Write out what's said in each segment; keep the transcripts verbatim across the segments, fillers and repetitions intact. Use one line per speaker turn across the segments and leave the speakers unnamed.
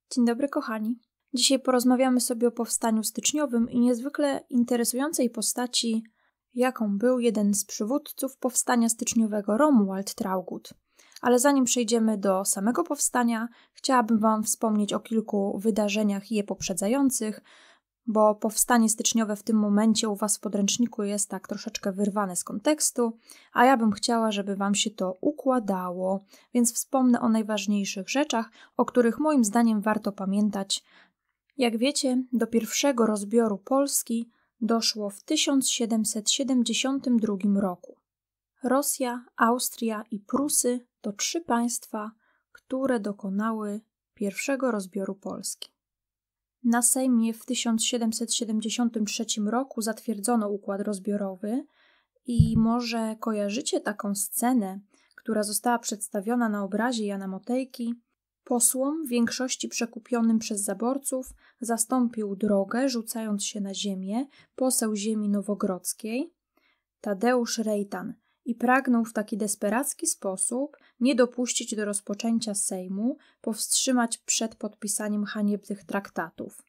Dzień dobry kochani. Dzisiaj porozmawiamy sobie o powstaniu styczniowym i niezwykle interesującej postaci, jaką był jeden z przywódców powstania styczniowego, Romuald Traugott. Ale zanim przejdziemy do samego powstania, chciałabym Wam wspomnieć o kilku wydarzeniach je poprzedzających, bo powstanie styczniowe w tym momencie u Was w podręczniku jest tak troszeczkę wyrwane z kontekstu, a ja bym chciała, żeby Wam się to układało, więc wspomnę o najważniejszych rzeczach, o których moim zdaniem warto pamiętać. Jak wiecie, do pierwszego rozbioru Polski doszło w tysiąc siedemset siedemdziesiątym drugim roku. Rosja, Austria i Prusy to trzy państwa, które dokonały pierwszego rozbioru Polski. Na Sejmie w tysiąc siedemset siedemdziesiątym trzecim roku zatwierdzono układ rozbiorowy i może kojarzycie taką scenę, która została przedstawiona na obrazie Jana Motejki. Posłom, w większości przekupionym przez zaborców, zastąpił drogę, rzucając się na ziemię, poseł ziemi nowogrodzkiej, Tadeusz Rejtan, i pragnął w taki desperacki sposób nie dopuścić do rozpoczęcia Sejmu, powstrzymać przed podpisaniem haniebnych traktatów.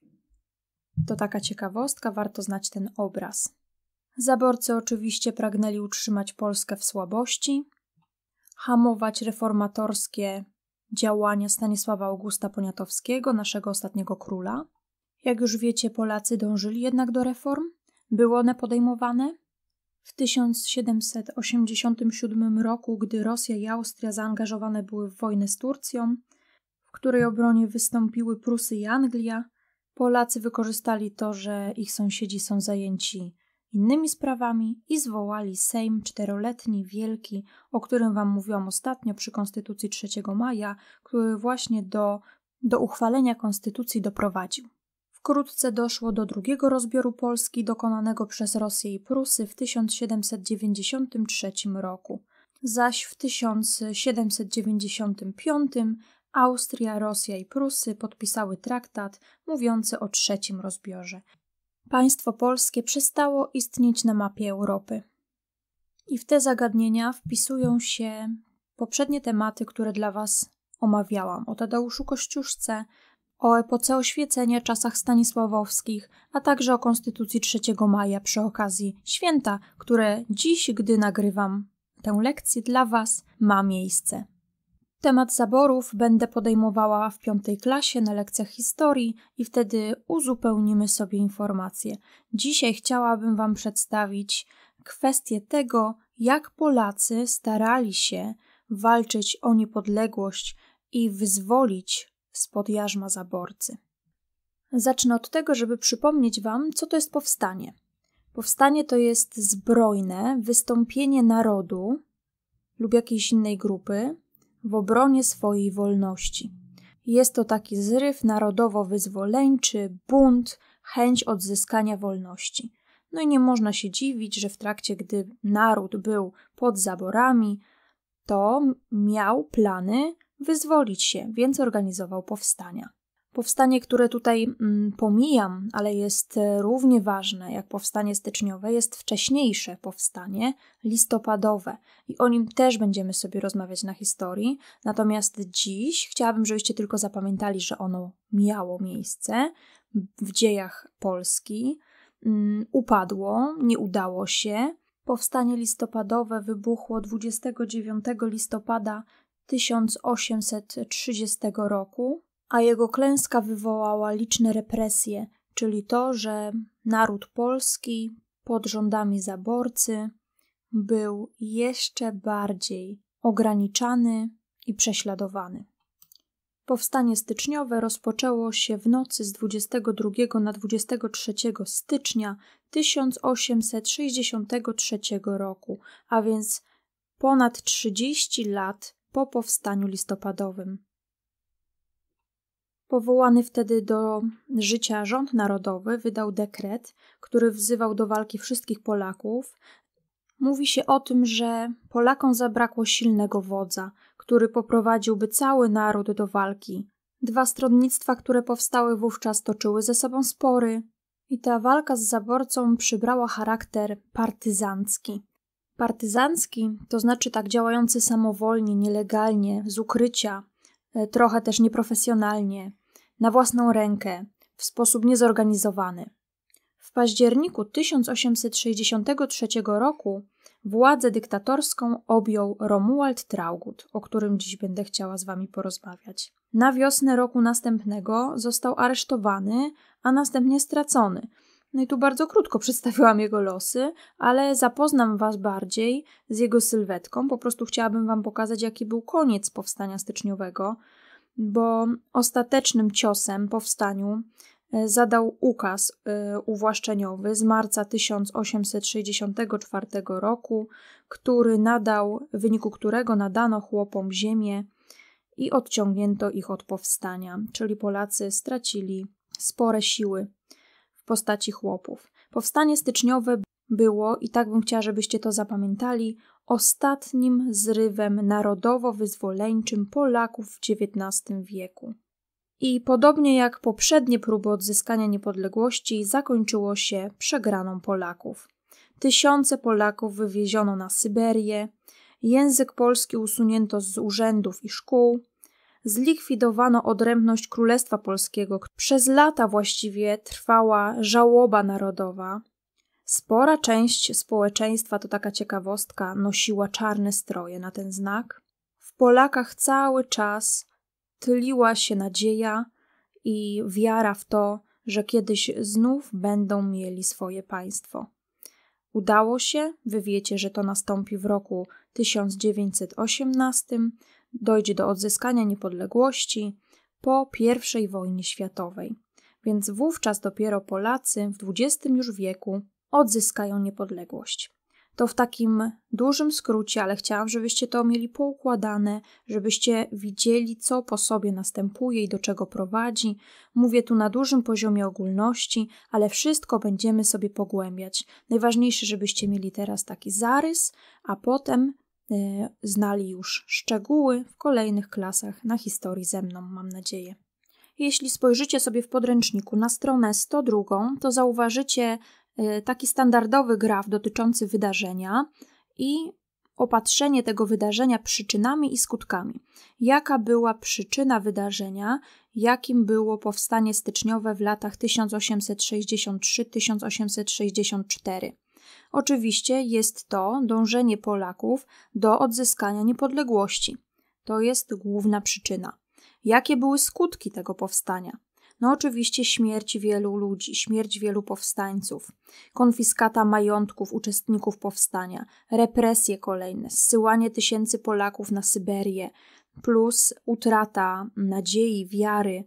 To taka ciekawostka, warto znać ten obraz. Zaborcy oczywiście pragnęli utrzymać Polskę w słabości, hamować reformatorskie działania Stanisława Augusta Poniatowskiego, naszego ostatniego króla. Jak już wiecie, Polacy dążyli jednak do reform, były one podejmowane. W tysiąc siedemset osiemdziesiątym siódmym roku, gdy Rosja i Austria zaangażowane były w wojnę z Turcją, w której obronie wystąpiły Prusy i Anglia, Polacy wykorzystali to, że ich sąsiedzi są zajęci innymi sprawami i zwołali Sejm czteroletni, wielki, o którym Wam mówiłam ostatnio przy Konstytucji trzeciego maja, który właśnie do, do uchwalenia Konstytucji doprowadził. Wkrótce doszło do drugiego rozbioru Polski dokonanego przez Rosję i Prusy w tysiąc siedemset dziewięćdziesiątym trzecim roku, zaś w tysiąc siedemset dziewięćdziesiątym piątym Austria, Rosja i Prusy podpisały traktat mówiący o trzecim rozbiorze. Państwo polskie przestało istnieć na mapie Europy. I w te zagadnienia wpisują się poprzednie tematy, które dla Was omawiałam, o Tadeuszu Kościuszce, o epoce oświecenia, czasach stanisławowskich, a także o Konstytucji trzeciego maja przy okazji święta, które dziś, gdy nagrywam tę lekcję dla Was, ma miejsce. Temat zaborów będę podejmowała w piątej klasie na lekcjach historii i wtedy uzupełnimy sobie informacje. Dzisiaj chciałabym Wam przedstawić kwestię tego, jak Polacy starali się walczyć o niepodległość i wyzwolić spod jarzma zaborcy. Zacznę od tego, żeby przypomnieć Wam, co to jest powstanie. Powstanie to jest zbrojne wystąpienie narodu lub jakiejś innej grupy w obronie swojej wolności. Jest to taki zryw narodowo-wyzwoleńczy, bunt, chęć odzyskania wolności. No i nie można się dziwić, że w trakcie, gdy naród był pod zaborami, to miał plany wyzwolić się, więc organizował powstania. Powstanie, które tutaj mm, pomijam, ale jest równie ważne jak powstanie styczniowe, jest wcześniejsze powstanie listopadowe i o nim też będziemy sobie rozmawiać na historii. Natomiast dziś chciałabym, żebyście tylko zapamiętali, że ono miało miejsce w dziejach Polski, mm, upadło, nie udało się. Powstanie listopadowe wybuchło dwudziestego dziewiątego listopada tysiąc osiemset trzydziestego roku, a jego klęska wywołała liczne represje, czyli to, że naród polski pod rządami zaborcy był jeszcze bardziej ograniczany i prześladowany. Powstanie styczniowe rozpoczęło się w nocy z dwudziestego drugiego na dwudziestego trzeciego stycznia tysiąc osiemset sześćdziesiątego trzeciego roku, a więc ponad trzydzieści lat po powstaniu listopadowym. Powołany wtedy do życia rząd narodowy wydał dekret, który wzywał do walki wszystkich Polaków. Mówi się o tym, że Polakom zabrakło silnego wodza, który poprowadziłby cały naród do walki. Dwa stronnictwa, które powstały wówczas, toczyły ze sobą spory i ta walka z zaborcą przybrała charakter partyzancki. Partyzancki to znaczy tak działający samowolnie, nielegalnie, z ukrycia, trochę też nieprofesjonalnie. na własną rękę, w sposób niezorganizowany. W październiku tysiąc osiemset sześćdziesiątego trzeciego roku władzę dyktatorską objął Romuald Traugott, o którym dziś będę chciała z wami porozmawiać. Na wiosnę roku następnego został aresztowany, a następnie stracony. No i tu bardzo krótko przedstawiłam jego losy, ale zapoznam was bardziej z jego sylwetką. Po prostu chciałabym wam pokazać, jaki był koniec powstania styczniowego, bo ostatecznym ciosem powstaniu zadał ukaz uwłaszczeniowy z marca tysiąc osiemset sześćdziesiątego czwartego roku, który nadał, w wyniku którego nadano chłopom ziemię i odciągnięto ich od powstania, czyli Polacy stracili spore siły w postaci chłopów. Powstanie styczniowe było, i tak bym chciała, żebyście to zapamiętali, ostatnim zrywem narodowo-wyzwoleńczym Polaków w dziewiętnastym wieku. I podobnie jak poprzednie próby odzyskania niepodległości, zakończyło się przegraną Polaków. Tysiące Polaków wywieziono na Syberię, język polski usunięto z urzędów i szkół, zlikwidowano odrębność Królestwa Polskiego. Przez lata właściwie trwała żałoba narodowa. Spora część społeczeństwa, to taka ciekawostka, nosiła czarne stroje na ten znak. W Polakach cały czas tliła się nadzieja i wiara w to, że kiedyś znów będą mieli swoje państwo. Udało się, wy wiecie, że to nastąpi w roku tysiąc dziewięćset osiemnastym, dojdzie do odzyskania niepodległości po pierwszej wojnie światowej. Więc wówczas dopiero Polacy w dwudziestym już wieku odzyskają niepodległość. To w takim dużym skrócie, ale chciałam, żebyście to mieli poukładane, żebyście widzieli, co po sobie następuje i do czego prowadzi. Mówię tu na dużym poziomie ogólności, ale wszystko będziemy sobie pogłębiać. Najważniejsze, żebyście mieli teraz taki zarys, a potem y, znali już szczegóły w kolejnych klasach na historii ze mną, mam nadzieję. Jeśli spojrzycie sobie w podręczniku na stronę sto dwa, to zauważycie taki standardowy graf dotyczący wydarzenia i opatrzenie tego wydarzenia przyczynami i skutkami. Jaka była przyczyna wydarzenia, jakim było powstanie styczniowe w latach tysiąc osiemset sześćdziesiąt trzy do tysiąc osiemset sześćdziesiąt cztery. Oczywiście jest to dążenie Polaków do odzyskania niepodległości. To jest główna przyczyna. Jakie były skutki tego powstania? No oczywiście śmierć wielu ludzi, śmierć wielu powstańców, konfiskata majątków uczestników powstania, represje kolejne, zsyłanie tysięcy Polaków na Syberię, plus utrata nadziei, wiary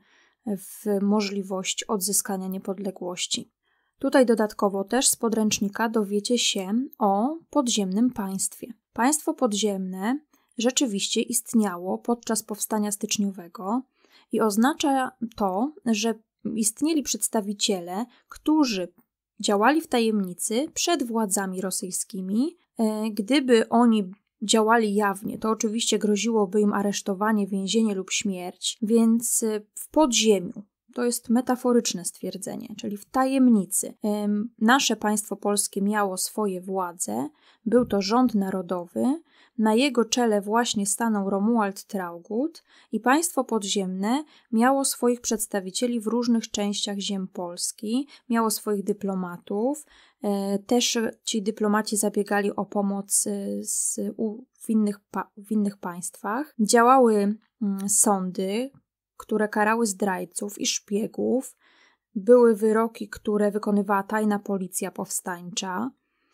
w możliwość odzyskania niepodległości. Tutaj dodatkowo też z podręcznika dowiecie się o podziemnym państwie. Państwo podziemne rzeczywiście istniało podczas powstania styczniowego, i oznacza to, że istnieli przedstawiciele, którzy działali w tajemnicy przed władzami rosyjskimi. Gdyby oni działali jawnie, to oczywiście groziłoby im aresztowanie, więzienie lub śmierć, więc w podziemiu, to jest metaforyczne stwierdzenie, czyli w tajemnicy, nasze państwo polskie miało swoje władze, był to rząd narodowy, na jego czele właśnie stanął Romuald Traugott i państwo podziemne miało swoich przedstawicieli w różnych częściach ziem Polski, miało swoich dyplomatów, też ci dyplomaci zabiegali o pomoc z, u, w, innych, w innych państwach. Działały sądy, które karały zdrajców i szpiegów, były wyroki, które wykonywała tajna policja powstańcza.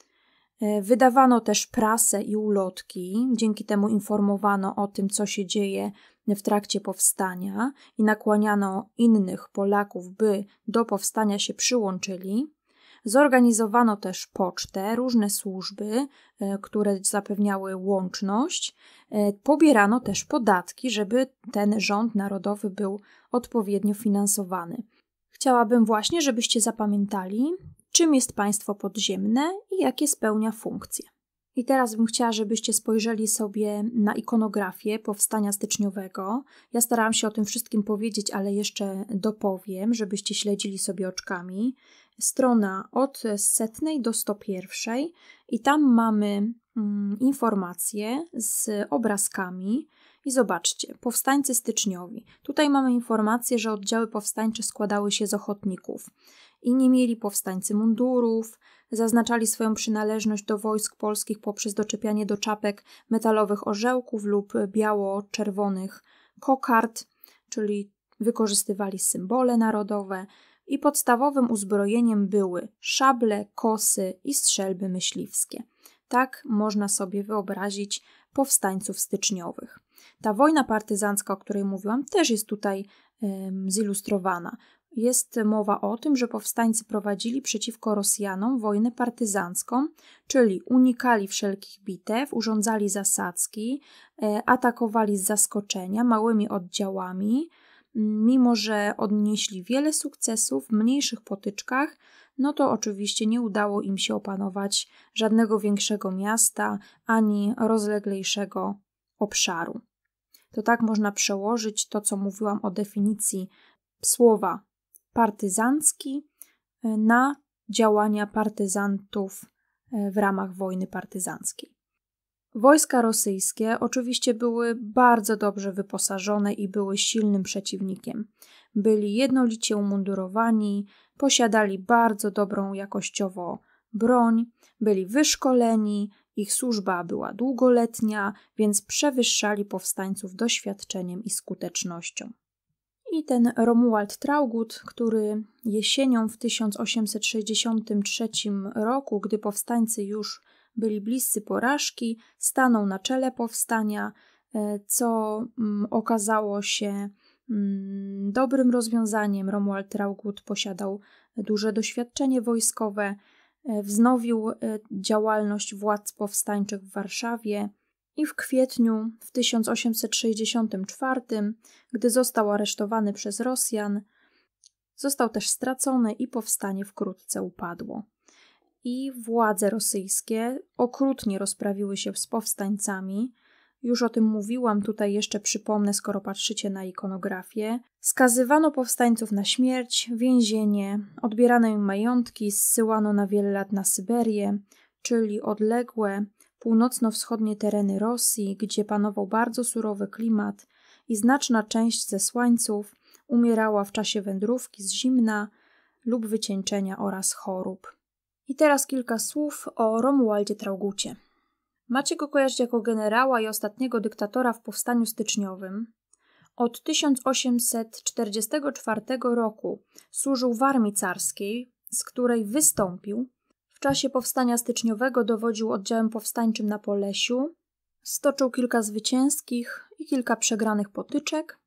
Wydawano też prasę i ulotki, dzięki temu informowano o tym, co się dzieje w trakcie powstania i nakłaniano innych Polaków, by do powstania się przyłączyli. Zorganizowano też pocztę, różne służby, które zapewniały łączność. Pobierano też podatki, żeby ten rząd narodowy był odpowiednio finansowany. Chciałabym właśnie, żebyście zapamiętali, czym jest państwo podziemne i jakie spełnia funkcje. I teraz bym chciała, żebyście spojrzeli sobie na ikonografię powstania styczniowego. Ja starałam się o tym wszystkim powiedzieć, ale jeszcze dopowiem, żebyście śledzili sobie oczkami. Strona od setnej do sto pierwszej i tam mamy mm, informacje z obrazkami i I zobaczcie, powstańcy styczniowi. Tutaj mamy informację, że oddziały powstańcze składały się z ochotników. I nie mieli powstańcy mundurów, zaznaczali swoją przynależność do wojsk polskich poprzez doczepianie do czapek metalowych orzełków lub biało-czerwonych kokard, czyli wykorzystywali symbole narodowe i podstawowym uzbrojeniem były szable, kosy i strzelby myśliwskie. Tak można sobie wyobrazić powstańców styczniowych. Ta wojna partyzancka, o której mówiłam, też jest tutaj um, zilustrowana. Jest mowa o tym, że powstańcy prowadzili przeciwko Rosjanom wojnę partyzancką, czyli unikali wszelkich bitew, urządzali zasadzki, e, atakowali z zaskoczenia małymi oddziałami. Mimo że odnieśli wiele sukcesów w mniejszych potyczkach, no to oczywiście nie udało im się opanować żadnego większego miasta ani rozleglejszego obszaru. To tak można przełożyć to, co mówiłam o definicji słowa partyzancki na działania partyzantów w ramach wojny partyzanckiej. Wojska rosyjskie oczywiście były bardzo dobrze wyposażone i były silnym przeciwnikiem. Byli jednolicie umundurowani, posiadali bardzo dobrą jakościowo broń, byli wyszkoleni, ich służba była długoletnia, więc przewyższali powstańców doświadczeniem i skutecznością. I ten Romuald Traugott, który jesienią w tysiąc osiemset sześćdziesiątym trzecim roku, gdy powstańcy już byli bliscy porażki, stanął na czele powstania, co okazało się dobrym rozwiązaniem. Romuald Traugott posiadał duże doświadczenie wojskowe, wznowił działalność władz powstańczych w Warszawie i w kwietniu w tysiąc osiemset sześćdziesiątym czwartym, gdy został aresztowany przez Rosjan, został też stracony i powstanie wkrótce upadło. I władze rosyjskie okrutnie rozprawiły się z powstańcami. Już o tym mówiłam, tutaj jeszcze przypomnę, skoro patrzycie na ikonografię. Skazywano powstańców na śmierć, więzienie, odbierano im majątki, zsyłano na wiele lat na Syberię, czyli odległe, północno-wschodnie tereny Rosji, gdzie panował bardzo surowy klimat i znaczna część zesłańców umierała w czasie wędrówki z zimna lub wycieńczenia oraz chorób. I teraz kilka słów o Romualdzie Traugutcie. Macie go kojarzyć jako generała i ostatniego dyktatora w powstaniu styczniowym. Od tysiąc osiemset czterdziestego czwartego roku służył w armii carskiej, z której wystąpił. W czasie powstania styczniowego dowodził oddziałem powstańczym na Polesiu. Stoczył kilka zwycięskich i kilka przegranych potyczek.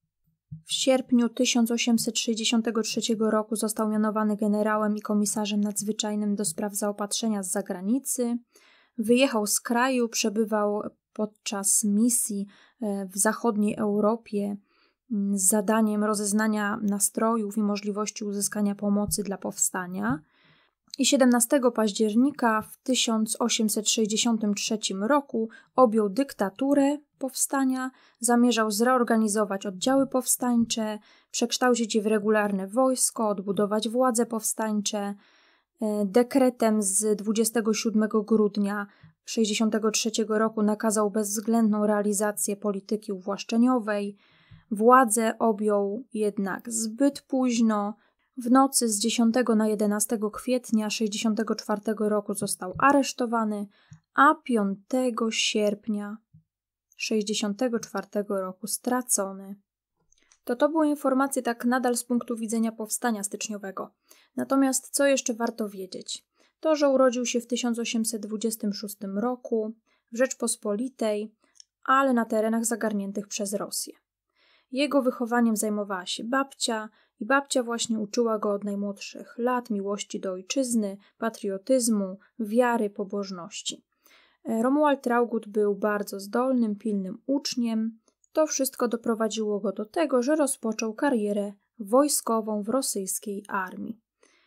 W sierpniu tysiąc osiemset sześćdziesiątego trzeciego roku został mianowany generałem i komisarzem nadzwyczajnym do spraw zaopatrzenia z zagranicy. Wyjechał z kraju, przebywał podczas misji w zachodniej Europie z zadaniem rozeznania nastrojów i możliwości uzyskania pomocy dla powstania. I siedemnastego października w tysiąc osiemset sześćdziesiątym trzecim roku objął dyktaturę powstania, zamierzał zreorganizować oddziały powstańcze, przekształcić je w regularne wojsko, odbudować władze powstańcze. Dekretem z dwudziestego siódmego grudnia tysiąc osiemset sześćdziesiątego trzeciego roku nakazał bezwzględną realizację polityki uwłaszczeniowej. Władzę objął jednak zbyt późno. W nocy z dziesiątego na jedenastego kwietnia tysiąc osiemset sześćdziesiątego czwartego roku został aresztowany, a piątego sierpnia tysiąc osiemset sześćdziesiątego czwartego roku stracony. To to były informacje tak nadal z punktu widzenia powstania styczniowego. Natomiast co jeszcze warto wiedzieć? To, że urodził się w tysiąc osiemset dwudziestym szóstym roku w Rzeczpospolitej, ale na terenach zagarniętych przez Rosję. Jego wychowaniem zajmowała się babcia i babcia właśnie uczyła go od najmłodszych lat miłości do ojczyzny, patriotyzmu, wiary, pobożności. Romuald Traugott był bardzo zdolnym, pilnym uczniem. To wszystko doprowadziło go do tego, że rozpoczął karierę wojskową w rosyjskiej armii.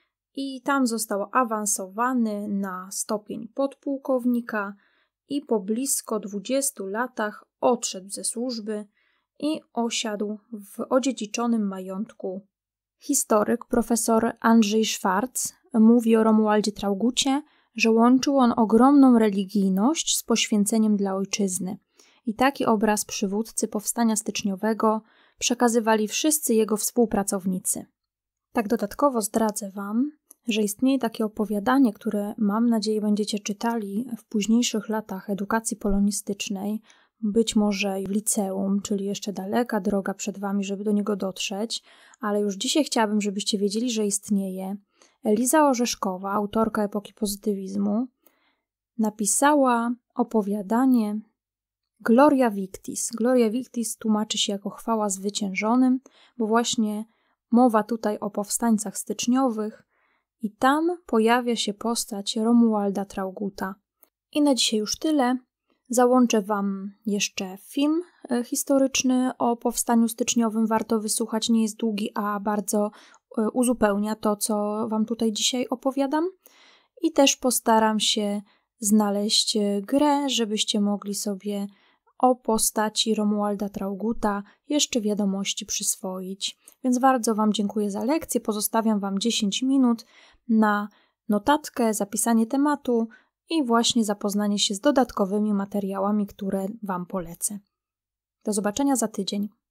I tam został awansowany na stopień podpułkownika i po blisko dwudziestu latach odszedł ze służby i osiadł w odziedziczonym majątku. Historyk profesor Andrzej Szwarc mówi o Romualdzie Traugutcie, że łączył on ogromną religijność z poświęceniem dla ojczyzny. I taki obraz przywódcy powstania styczniowego przekazywali wszyscy jego współpracownicy. Tak dodatkowo zdradzę Wam, że istnieje takie opowiadanie, które mam nadzieję będziecie czytali w późniejszych latach edukacji polonistycznej, być może w liceum, czyli jeszcze daleka droga przed Wami, żeby do niego dotrzeć, ale już dzisiaj chciałabym, żebyście wiedzieli, że istnieje. Eliza Orzeszkowa, autorka epoki pozytywizmu, napisała opowiadanie Gloria Victis. Gloria Victis tłumaczy się jako chwała zwyciężonym, bo właśnie mowa tutaj o powstańcach styczniowych i tam pojawia się postać Romualda Traugutta. I na dzisiaj już tyle. Załączę Wam jeszcze film historyczny o powstaniu styczniowym. Warto wysłuchać, nie jest długi, a bardzo uzupełnia to, co Wam tutaj dzisiaj opowiadam. I też postaram się znaleźć grę, żebyście mogli sobie o postaci Romualda Traugutta jeszcze wiadomości przyswoić. Więc bardzo Wam dziękuję za lekcję. Pozostawiam Wam dziesięć minut na notatkę, zapisanie tematu i właśnie zapoznanie się z dodatkowymi materiałami, które Wam polecę. Do zobaczenia za tydzień.